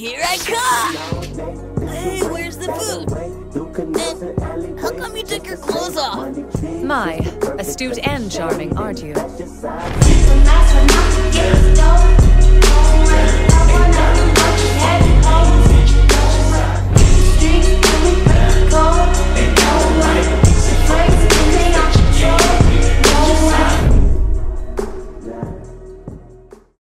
Here I come! Hey, where's the food? And how come you took your clothes off? My, astute and charming, aren't you? Last one not to get